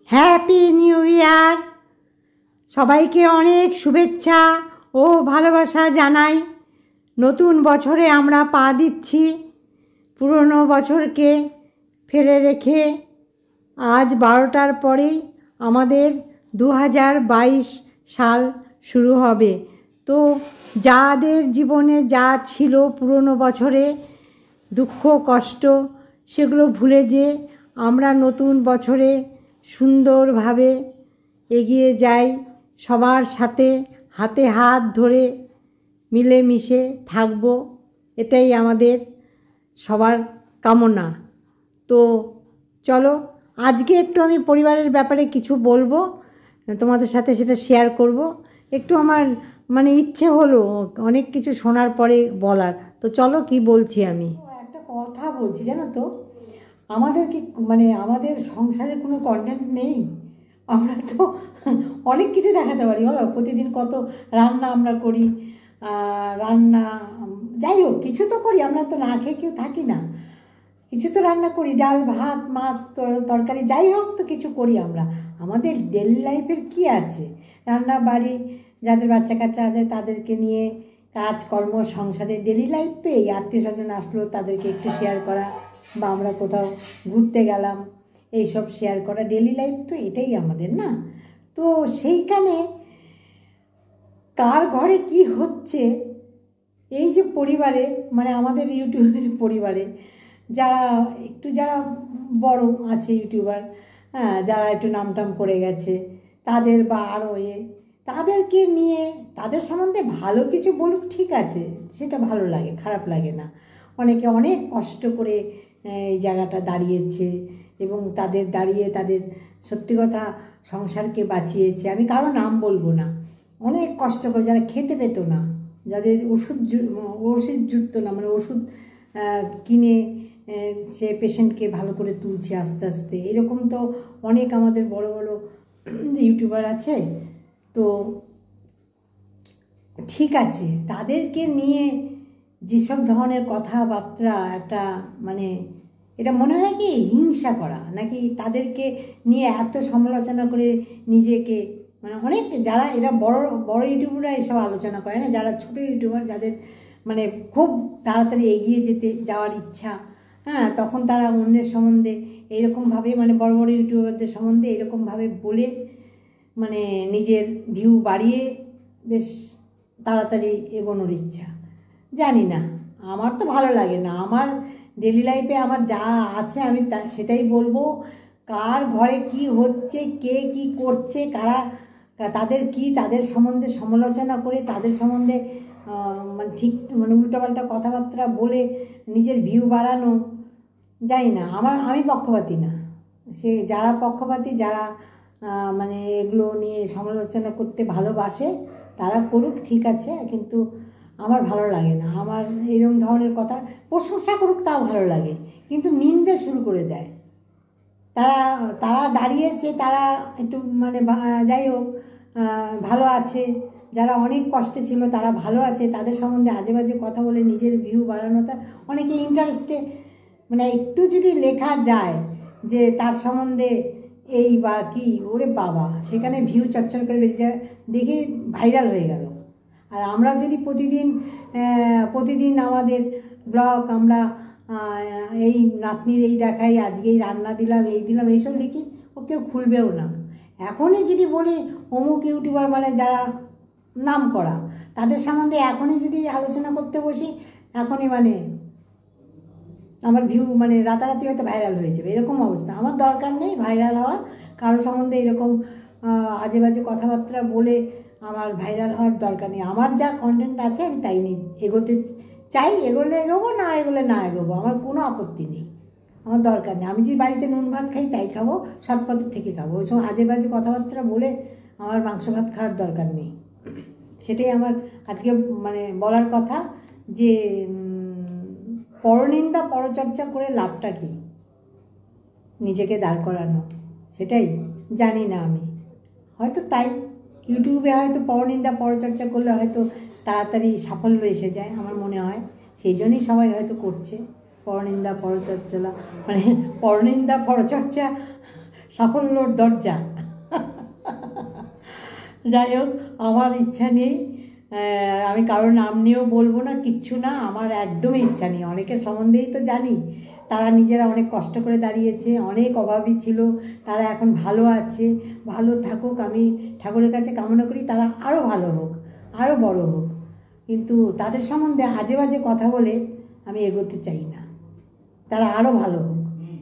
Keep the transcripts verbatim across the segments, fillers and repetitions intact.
Happy new year. সবাইকে অনেক শুভেচ্ছা ও ভালোবাসা জানাই। নতুন বছরে আমরা পা দিচ্ছি। পুরনো বছরকে ফেলে রেখে আজ বারোটার পরেই আমাদের দু হাজার বাইশ সাল শুরু হবে। তো যাদের জীবনে যা ছিল পুরনো বছরে দুঃখ কষ্ট, সেগুলো ভুলে যে আমরা নতুন বছরে সুন্দরভাবে এগিয়ে যাই, সবার সাথে হাতে হাত ধরে মিলেমিশে থাকব, এটাই আমাদের সবার কামনা। তো চলো, আজকে একটু আমি পরিবারের ব্যাপারে কিছু বলবো, তোমাদের সাথে সেটা শেয়ার করব। একটু আমার মানে ইচ্ছে হলো অনেক কিছু শোনার পরে বলার। তো চলো কি বলছি। আমি একটা কথা বলছি, জানো তো, আমাদের কি মানে আমাদের সংসারে কোনো কন্টেন্ট নেই? আমরা তো অনেক কিছু দেখাতে পারি, বলো, প্রতিদিন কত রান্না আমরা করি, রান্না যাই হোক কিছু তো করি, আমরা তো না খেয়ে কেউ থাকি না, কিছু তো রান্না করি, ডাল ভাত মাছ তরকারি যাই হোক তো কিছু করি আমরা। আমাদের ডেলি লাইফের কি আছে? রান্না বাড়ি, যাদের বাচ্চা কাচ্চা আছে তাদেরকে নিয়ে কাজকর্ম, সংসারের ডেলি লাইফ তো এই। আত্মীয় স্বজন আসলো তাদেরকে একটু শেয়ার করা, বা আমরা কোথাও ঘুরতে গেলাম এইসব শেয়ার করা, ডেলি লাইফ তো এটাই আমাদের, না? তো সেইখানে কার ঘরে কি হচ্ছে, এই যে পরিবারে, মানে আমাদের ইউটিউবের পরিবারে যারা একটু যারা বড় আছে ইউটিউবার, হ্যাঁ, যারা একটু নামটাম করে গেছে তাদের, বা আরও এ তাদেরকে নিয়ে তাদের সম্বন্ধে ভালো কিছু বলুক, ঠিক আছে, সেটা ভালো লাগে, খারাপ লাগে না। অনেকে অনেক কষ্ট করে এই জায়গাটা দাঁড়িয়েছে এবং তাদের দাঁড়িয়ে তাদের সত্যি কথা সংসারকে বাঁচিয়েছে। আমি কারো নাম বলবো না, অনেক কষ্ট করে, যারা খেতে পেত না, যাদের ওষুধ ওষুধ জুটত না, মানে ওষুধ কিনে সে পেশেন্টকে ভালো করে তুলছে আস্তে আস্তে, এরকম তো অনেক আমাদের বড় বড় ইউটিউবার আছে। তো ঠিক আছে, তাদেরকে নিয়ে যেসব ধরনের কথাবার্তা, একটা মানে এটা মনে হয় কি হিংসা করা, নাকি তাদেরকে নিয়ে এত সমালোচনা করে নিজেকে, মানে অনেক যারা এরা বড় বড় ইউটিউবাররা এসব আলোচনা করে না, যারা ছোটো ইউটিউবার যাদের মানে খুব তাড়াতাড়ি এগিয়ে যেতে যাওয়ার ইচ্ছা, হ্যাঁ, তখন তারা অন্যের সম্বন্ধে এইরকমভাবে, মানে বড় বড় ইউটিউবারদের সম্বন্ধে এরকমভাবে বলে মানে নিজের ভিউ বাড়িয়ে বেশ তাড়াতাড়ি এগোনোর ইচ্ছা। জানি না, আমার তো ভালো লাগে না। আমার ডেলি লাইফে আমার যা আছে আমি তা সেটাই বলবো। কার ঘরে কি হচ্ছে, কে কি করছে, কারা তাদের কি, তাদের সম্বন্ধে সমালোচনা করে তাদের সম্বন্ধে মানে ঠিক মানে উল্টোপাল্টা কথাবার্তা বলে নিজের ভিউ বাড়ানো, জানি না, আমার আমি পক্ষপাতী না। সে যারা পক্ষপাতী, যারা মানে এগুলো নিয়ে সমালোচনা করতে ভালোবাসে তারা করুক, ঠিক আছে, কিন্তু আমার ভালো লাগে না। আমার এরকম ধরনের কথা, প্রশংসা করুক তাও ভালো লাগে, কিন্তু নিন্দে শুরু করে দেয়। তারা তারা দাঁড়িয়েছে, তারা একটু মানে যাই হোক ভালো আছে, যারা অনেক কষ্টে ছিল তারা ভালো আছে, তাদের সম্বন্ধে আজে বাজে কথা বলে নিজের ভিউ বাড়ানোটা অনেকে ইন্টারেস্টে, মানে একটু যদি লেখা যায় যে তার সম্বন্ধে এই বা কি, ওরে বাবা, সেখানে ভিউ চচ্চর করে বেরিয়ে যায়, দেখে ভাইরাল হয়ে গেল। আর আমরা যদি প্রতিদিন প্রতিদিন আমাদের ব্লগ, আমরা এই নাতনির এই দেখাই, আজকেই রান্না দিলাম, এই দিলাম, এইসব লিখি, ও কেউ খুলবেও না। এখনই যদি বলি অমুক ইউটিউবার, মানে যারা নাম করা, তাদের সম্বন্ধে এখনই যদি আলোচনা করতে বসি, এখনই মানে আমার ভিউ মানে রাতারাতি হয়তো ভাইরাল হয়ে যাবে, এরকম অবস্থা। আমার দরকার নেই ভাইরাল হওয়ার, কারো সম্বন্ধে এরকম আজে বাজে কথাবার্তা বলে আমার ভাইরাল হওয়ার দরকার নেই। আমার যা কন্টেন্ট আছে আমি তাই নিয়ে এগোতে চাই, এগোলে এগোবো, না এগোলে না এগোবো, আমার কোনো আপত্তি নেই, আমার দরকার নেই। আমি যে বাড়িতে নুন ভাত খাই তাই খাবো, সৎ পথের থেকে খাবো, ওই সময় আজে বাজে কথাবার্তা বলে আমার মাংস ভাত খাওয়ার দরকার নেই। সেটাই আমার আজকে মানে বলার কথা, যে পরনিন্দা পরচর্চা করে লাভটা কি, নিজেকে দাঁড় করানো, সেটাই জানি না আমি। হয়তো তাই ইউটিউবে হয়তো পরনিন্দা পরচর্চা করলে হয়তো তাড়াতাড়ি সাফল্য এসে যায়, আমার মনে হয় সেই জন্যই সবাই হয়তো করছে পরনিন্দা পরচর্চা, মানে পরনিন্দা পরচর্চা সাফল্যর দরজা। যাই হোক, আমার ইচ্ছা নেই, আমি কারোর নাম নিয়েও বলবো না, কিচ্ছু না, আমার একদমই ইচ্ছা নেই। অনেকের সম্বন্ধেই তো জানি, তারা নিজেরা অনেক কষ্ট করে দাঁড়িয়েছে, অনেক অভাবী ছিল, তারা এখন ভালো আছে, ভালো থাকুক। আমি ঠাকুরের কাছে কামনা করি তারা আরও ভালো হোক, আরও বড় হোক, কিন্তু তাদের সম্বন্ধে আজে বাজে কথা বলে আমি এগোতে চাই না, তারা আরও ভালো হোক।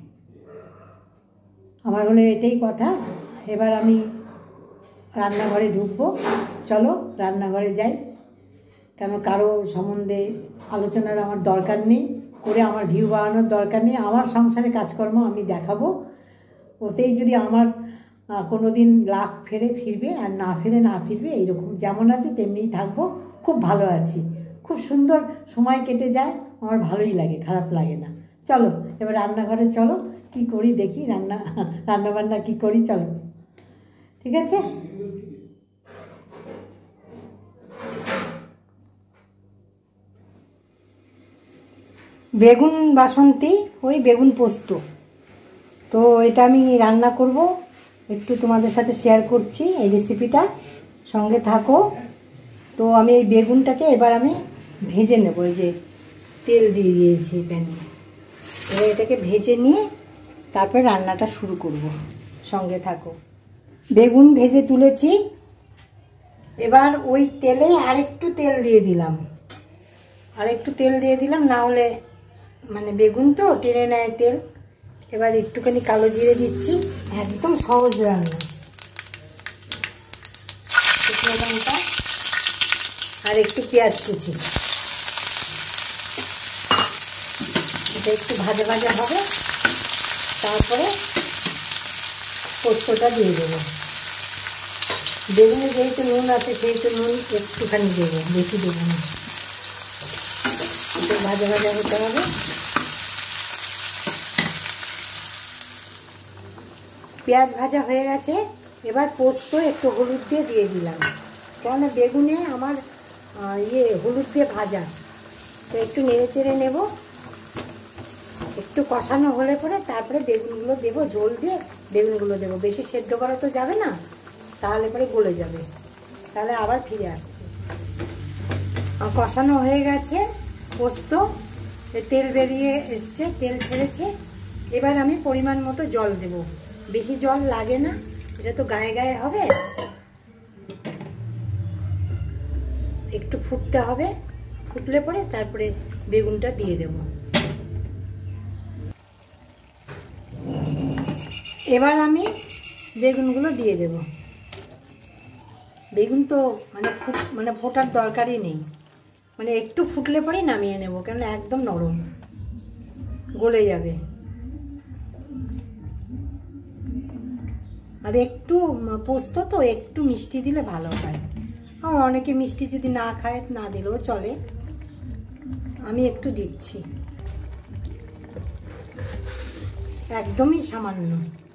আমার হলো এটাই কথা। এবার আমি রান্নাঘরে ঢুকবো, চলো রান্নাঘরে যাই, কেন কারো সম্বন্ধে আলোচনার আমার দরকার নেই, করে আমার ভিউ বাড়ানোর দরকার নেই। আমার সংসারে কাজকর্ম আমি দেখাবো, ওতেই যদি আমার কোনো দিন লাখ ফেরে ফিরবে, আর না ফেরে না ফিরবে, এইরকম যেমন আছে তেমনিই থাকবো। খুব ভালো আছি, খুব সুন্দর সময় কেটে যায়, আমার ভালোই লাগে, খারাপ লাগে না। চলো এবার রান্নাঘরে চলো, কি করি দেখি, রান্না রান্না বান্না কী করি, চলো। ঠিক আছে, বেগুন বাসন্তী, ওই বেগুন পোস্ত, তো এটা আমি রান্না করব, একটু তোমাদের সাথে শেয়ার করছি এই রেসিপিটা, সঙ্গে থাকো। তো আমি এই বেগুনটাকে এবার আমি ভেজে নেব, এই যে তেল দিয়ে দিয়েছি প্যানে, এবার এটাকে ভেজে নিয়ে তারপর রান্নাটা শুরু করব, সঙ্গে থাকো। বেগুন ভেজে তুলেছি, এবার ওই তেলে আরেকটু তেল দিয়ে দিলাম, আরেকটু তেল দিয়ে দিলাম, না হলে মানে বেগুন তো টেনে নেয় তেল। এবার একটুখানি কালো জিরে দিচ্ছি, একদম সহজ রান্না, শুকনো লঙ্কা আর একটু পেঁয়াজ কুচি, এটা একটু ভাজা ভাজা হবে, তারপরে পোস্তটা দিয়ে দেবো। বেগুনে যেহেতু নুন আছে সেহেতু নুন একটুখানি দেবো, বেশি দেবো না, একটু ভাজা ভাজা হতে হবে। পেঁয়াজ ভাজা হয়ে গেছে, এবার পোস্ত একটু হলুদ দিয়ে দিয়ে দিলাম, কেননা বেগুনে আমার ইয়ে হলুদ দিয়ে ভাজা, তো একটু নেড়ে চেড়ে নেব, একটু কষানো হলে পরে তারপরে বেগুনগুলো দেবো, ঝোল দিয়ে বেগুনগুলো দেবো, বেশি সেদ্ধ করা তো যাবে না, তাহলে পরে গলে যাবে, তাহলে আবার ফিরে আসছে। কষানো হয়ে গেছে পোস্ত, তেল বেরিয়ে এসছে, তেল ছেড়েছে, এবার আমি পরিমাণ মতো জল দেব, বেশি জল লাগে না, এটা তো গায়ে গায়ে হবে, একটু ফুটতে হবে, ফুটলে পরে তারপরে বেগুনটা দিয়ে দেব। এবার আমি বেগুনগুলো দিয়ে দেব, বেগুন তো মানে ফুট মানে ফোটার দরকারই নেই, মানে একটু ফুটলে পরেই নামিয়ে নেব, কেন একদম নরম, গলে যাবে। আর একটু পোস্ত তো একটু মিষ্টি দিলে ভালো হয়, আর অনেকে মিষ্টি যদি না খায় না দিলেও চলে, আমি একটু দিচ্ছি, একদমই সামান্য।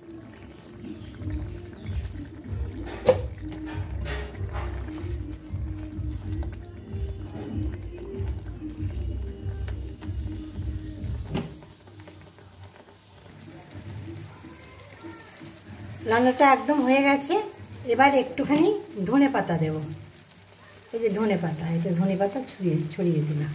রান্নাটা একদম হয়ে গেছে, এবার একটুখানি ধনে পাতা দেব, এই যে ধনে পাতা, এটা ধনে পাতা ছড়িয়ে ছড়িয়ে দিলাম।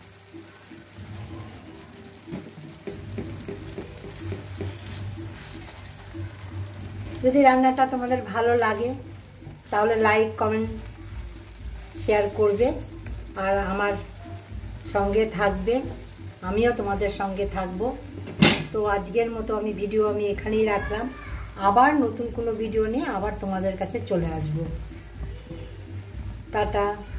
যদি রান্নাটা তোমাদের ভালো লাগে তাহলে লাইক কমেন্ট শেয়ার করবে, আর আমার সঙ্গে থাকবে, আমিও তোমাদের সঙ্গে থাকবো। তো আজকের মতো আমি ভিডিও আমি এখানেই রাখলাম, আবার নতুন কোনো ভিডিও নিয়ে আবার তোমাদের কাছে চলে আসবো। টাটা।